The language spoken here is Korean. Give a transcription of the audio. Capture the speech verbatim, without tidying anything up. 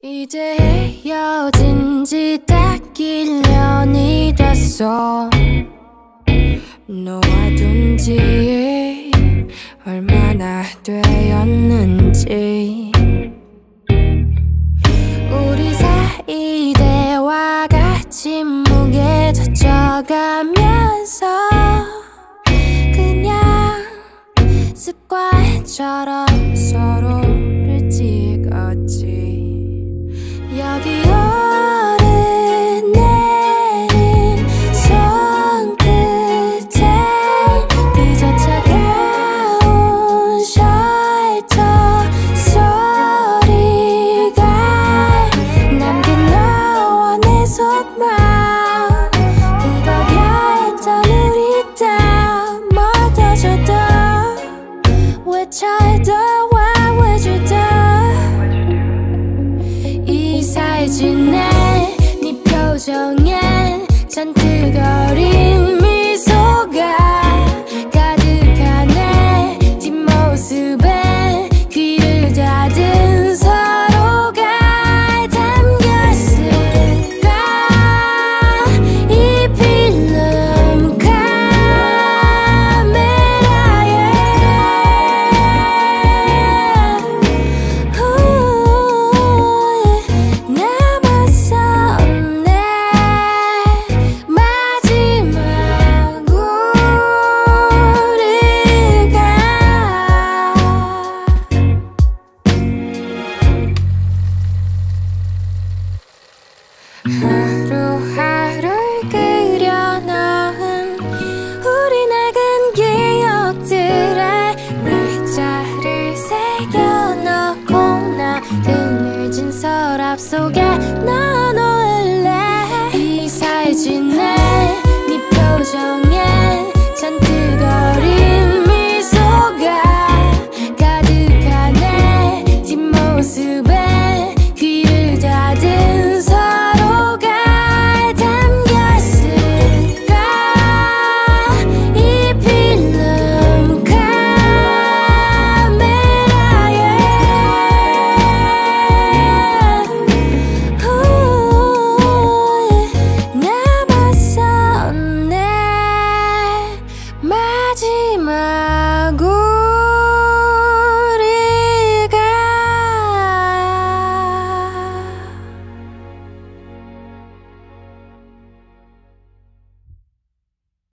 이제 헤어진 지 딱 일 년이 됐어. 너와 둔 지 얼마나 되었는지. 우리 사이 대화가 침묵에 젖어가면서 그냥 습관처럼 서로를 찍었지. 여기 오르내린 손끝에 그저 차가운 셔터 소리가 남긴 너와 내 속마음 끄덕였던 우리다움 묻어줘도 외쳐도 와 외주도 이 사진에 네 표정엔 잔뜩 어린 미소가 가득하네. 뒷모습엔 귀를 닫은 서로가 담겼을까 이 필름카메라에. 남았었네 마지막 우리가. 하루하루를 그려넣은 우리 낡은 기억들에 글자를 새겨넣고 나그늘진 서랍속에 넣어놓을래. 이 사진에 네 표정엔 잔뜩 어린 미소가 가득하네. 뒷모습엔 귀를 닫은 서로가 담겼을까 이 필름카메라에. 남았었네 마지막